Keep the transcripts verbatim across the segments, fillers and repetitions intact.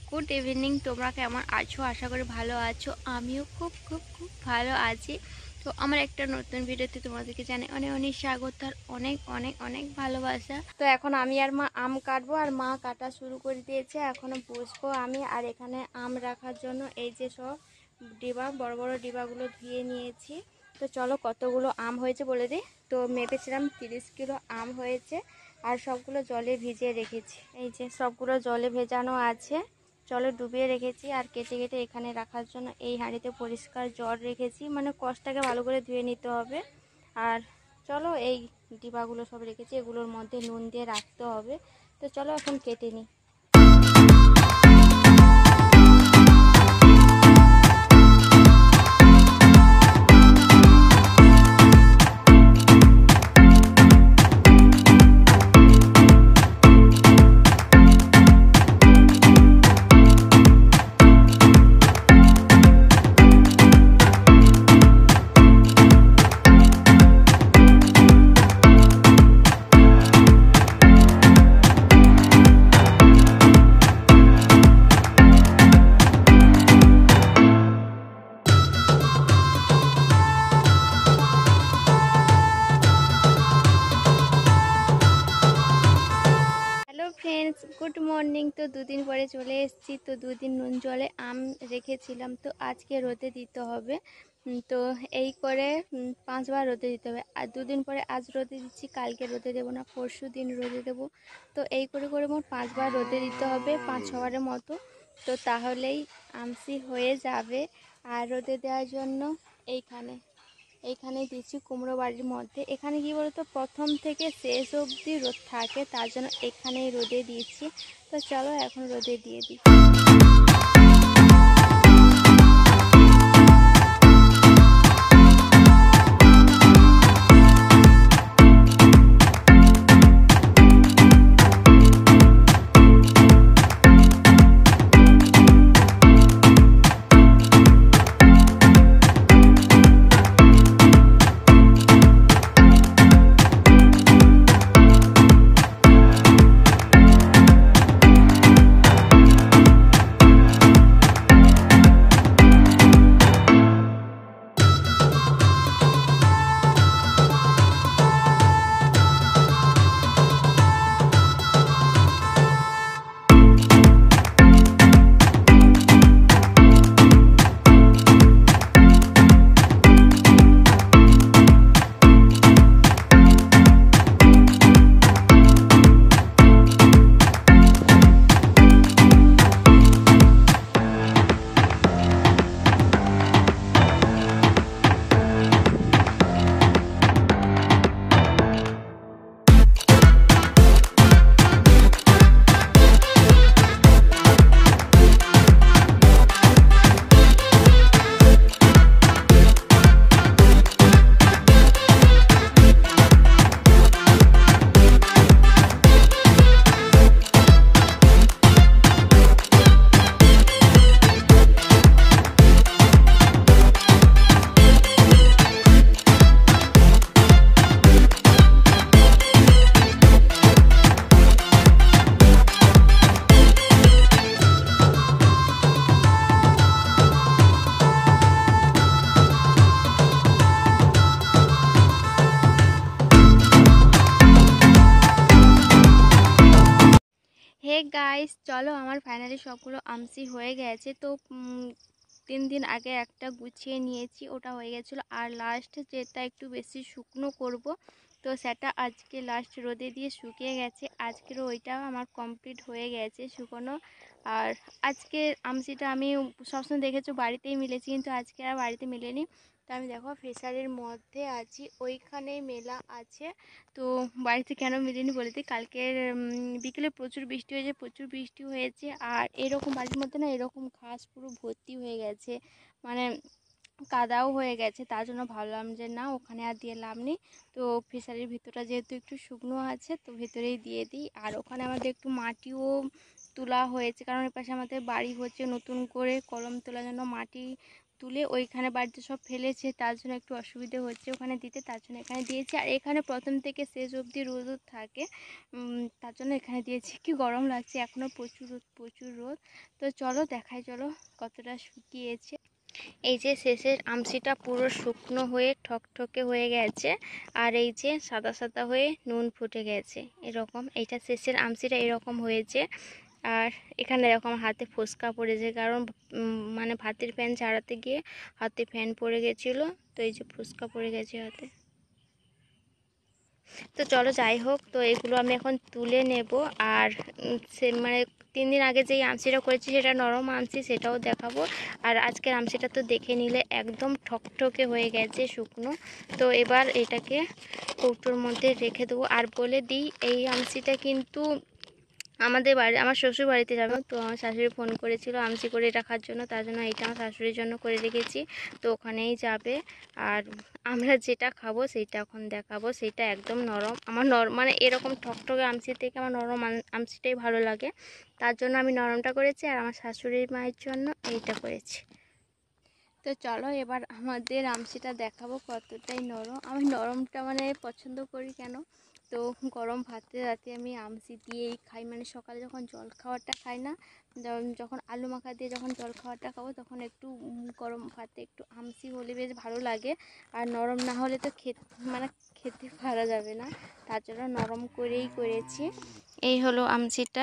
Good evening. তোমরা কেমন আছো? আশা করি ভালো আছো। আমিও খুব খুব খুব ভালো আছি। তো আমার একটা নতুন ভিডিওতে তোমাদেরকে জানাই অনেক অনেক স্বাগত আর অনেক অনেক অনেক ভালোবাসা। তো এখন আমি আর মা আম কাটবো, আর মা কাটা শুরু করে দিয়েছে। এখনো বসবো আমি। আর এখানে আম রাখার জন্য এই যে সব ডিবা, বড় বড় ডিবাগুলো ধুয়ে নিয়েছি। তো চলো কতগুলো আম হয়েছে বলে দিই। তো মেপেছিলাম তিরিশ কিলো আম হয়েছে, আর সবগুলো জলে ভিজিয়ে রেখেছি। এই যে সবগুলো জলে ভেজানো আছে, জলে ডুবিয়ে রেখেছি। আর কেটে কেটে এখানে রাখার জন্য এই হাঁড়িতে পরিষ্কার জল রেখেছি, মানে কষটাকে ভালো করে ধুয়ে নিতে হবে। আর চলো এই ডিবাগুলো সব রেখেছি, এগুলোর মধ্যে নুন দিয়ে রাখতে হবে। তো চলো এখন কেটে নিই। Friends, good morning. তো দুদিন পরে চলে এসেছি। তো দুদিন নুন জলে আম রেখেছিলাম, তো আজকে রোদে দিতে হবে। তো এই করে পাঁচবার রোদে দিতে হবে। আর দুদিন পরে আজ রোদে দিচ্ছি, কালকে রোদে দেবো না, পরশু দিন রোদে দেবো। তো এই করে করে মোট পাঁচবার রোদে দিতে হবে, পাঁচ ছবারের মতো। তো তাহলেই আমসি হয়ে যাবে। আর রোদে দেওয়ার জন্য এইখানে এইখানে দিচ্ছি কুমড়ো বাড়ির মধ্যে। এখানে কি বলতো, প্রথম থেকে শেষ অবধি রোদ থাকে, তার জন্য এখানেই রোদে দিয়েছি। তো চলো এখন রোদে দিয়ে দিই। হে গাইস, চলো আমার ফাইনালি সবগুলো আমসি হয়ে গেছে। তো তিন দিন আগে একটা গুছিয়ে নিয়েছি, ওটা হয়ে গেছিলো। আর লাস্ট যেটা একটু বেশি শুকনো করব, তো সেটা আজকে লাস্ট রোদে দিয়ে শুকিয়ে গেছে। আজকেরও ওইটাও আমার কমপ্লিট হয়ে গেছে শুকনো। আর আজকে আমসিটা আমি সবসময় দেখেছো বাড়িতেই মিলেছি, কিন্তু আজকে আর বাড়িতে মিলেনি। তো আমি দেখো ফিশারির মধ্যে আছি, ওইখানেই মেলা আছে। তো বাড়িতে কেন মিলেনি বলে দিই, কালকের বিকেলে প্রচুর বৃষ্টি হয়েছে, প্রচুর বৃষ্টি হয়েছে। আর এরকম বাড়ির মধ্যে না এরকম ঘাস পুরো ভর্তি হয়ে গেছে, মানে কাদাও হয়ে গেছে। তার জন্য ভাবলাম যে না, ওখানে আর দিয়ে লাভ নেই। তো ফিশারির ভিতরটা যেহেতু একটু শুকনো আছে, তো ভিতরেই দিয়ে দিই। আর ওখানে আমাদের একটু মাটিও তোলা হয়েছে, কারণ এর পাশে আমাদের বাড়ি হচ্ছে নতুন করে, কলম তোলার জন্য মাটি তুলে ওইখানে বাড়িতে সব ফেলেছে, তার জন্য একটু অসুবিধে হচ্ছে ওখানে দিতে, তার জন্য এখানে দিয়েছি। আর এখানে প্রথম থেকে শেষ অবধি রোদ থাকে, তার জন্য এখানে দিয়েছি। কি গরম লাগছে, এখনও প্রচুর রোদ প্রচুর রোদ। তো চলো দেখাই, চলো কতটা শুকিয়েছে। এই যে শেষের আমসিটা পুরো শুকনো হয়ে ঠকঠকে হয়ে গেছে, আর এই যে সাদা সাদা হয়ে নুন ফুটে গেছে এরকম। এইটা শেষের আমসিটা এরকম হয়েছে। আর এখানে এরকম হাতে ফোসকা পড়েছে, কারণ মানে ভাতের ফ্যান ছাড়াতে গিয়ে হাতে ফ্যান পড়ে গেছিলো, তো এই যে ফোসকা পড়ে গেছে হাতে। তো চলো যাই হোক, তো এগুলো আমি এখন তুলে নেব। আর সে মানে তিন দিন আগে যেই আমসিটা করেছি সেটা নরম আমসি, সেটাও দেখাবো। আর আজকের আমসিটা তো দেখে নিলে একদম ঠকঠকে হয়ে গেছে শুকনো। তো এবার এটাকে কৌটোর মধ্যে রেখে দেবো। আর বলে দিই, এই আমসিটা কিন্তু আমাদের বাড়ি, আমার শ্বশুর বাড়িতে যাবে, তো আমার শাশুড়ি ফোন করেছিল আমসি করে রাখার জন্য, তার জন্য এইটা আমার শাশুড়ির জন্য করে রেখেছি। তো ওখানেই যাবে। আর আমরা যেটা খাবো সেইটা এখন দেখাবো। সেইটা একদম নরম, আমার নরম মানে এরকম ঠকঠকে আমসি থেকে আমার নরম আমসিটাই ভালো লাগে, তার জন্য আমি নরমটা করেছি। আর আমার শাশুড়ির মায়ের জন্য এইটা করেছি। তো চলো এবার আমাদের আমসিটা দেখাবো কতটাই নরম। আমি নরমটা মানে পছন্দ করি কেন, তো গরম ভাতে রাতে আমি আমসি দিয়েই খাই। মানে সকালে যখন জল খাওয়াটা খাই না, যখন আলু মাখা দিয়ে যখন জল খাওয়াটা খাবো, তখন একটু গরম ভাতে একটু আমসি হলে বেশ ভালো লাগে। আর নরম না হলে তো খেতে মানে খেতে পারা যাবে না, তার জন্য নরম করেই করেছি। এই হলো আমসিটা,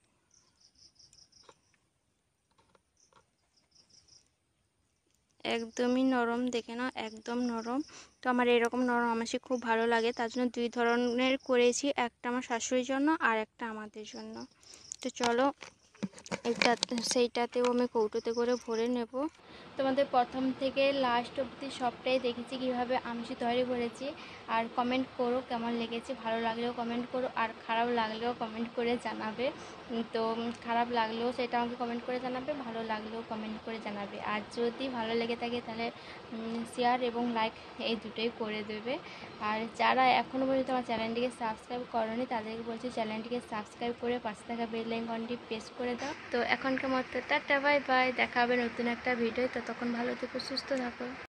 একদমই নরম, দেখে নাও একদম নরম। তো আমার এরকম নরম আমসি খুব ভালো লাগে, তার জন্য দুই ধরনের করেছি, একটা আমার শাশুড়ির জন্য আর একটা আমাদের জন্য। তো চলো এটা সেইটাতেও আমি কৌটোতে করে ভরে নেব। তোমাদের প্রথম থেকে লাস্ট অবধি সবটাই দেখেছি কীভাবে আমসি তৈরি করেছি। আর কমেন্ট করো কেমন লেগেছে, ভালো লাগলেও কমেন্ট করো, আর খারাপ লাগলেও কমেন্ট করে জানাবে। তো খারাপ লাগলেও সেটা আমাকে কমেন্ট করে জানাবে, ভালো লাগলেও কমেন্ট করে জানাবে। আর যদি ভালো লেগে থাকে তাহলে শেয়ার এবং লাইক এই দুটোই করে দেবে। আর যারা এখনও পর্যন্ত আমার চ্যানেলটিকে সাবস্ক্রাইব করোনি তাদেরকে বলছি চ্যানেলটিকে সাবস্ক্রাইব করে পাশে থাকা বেল আইকনটি প্রেস করে দাও। তো এখনকার মতো টাটা বাই বাই, দেখা হবে নতুন একটা ভিডিও। ততক্ষণ ভালো থেকো, সুস্থ থাকো।